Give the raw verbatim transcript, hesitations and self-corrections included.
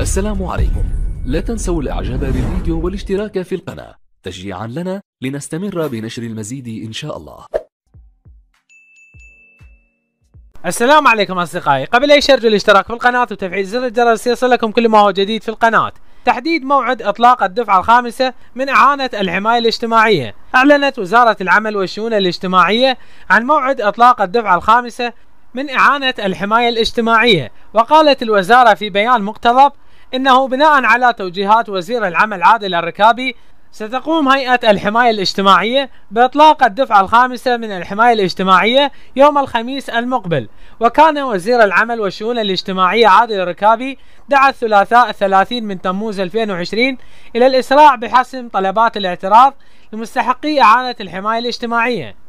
السلام عليكم. لا تنسوا الاعجاب بالفيديو والاشتراك في القناة تشجيعا لنا لنستمر بنشر المزيد ان شاء الله. السلام عليكم اصدقائي، قبل اي شيء ارجو الاشتراك في القناة وتفعيل زر الجرس ليصلكم كل ما هو جديد في القناة. تحديد موعد اطلاق الدفعة الخامسة من اعانة الحماية الاجتماعية. اعلنت وزارة العمل والشؤون الاجتماعية عن موعد اطلاق الدفعة الخامسة من اعانة الحماية الاجتماعية، وقالت الوزارة في بيان مقتضب انه بناء على توجيهات وزير العمل عادل الركابي ستقوم هيئة الحماية الاجتماعية بإطلاق الدفعة الخامسة من الحماية الاجتماعية يوم الخميس المقبل. وكان وزير العمل والشؤون الاجتماعية عادل الركابي دعا الثلاثاء الثلاثين من تموز ألفين وعشرين إلى الإسراع بحسم طلبات الاعتراض لمستحقي إعانة الحماية الاجتماعية.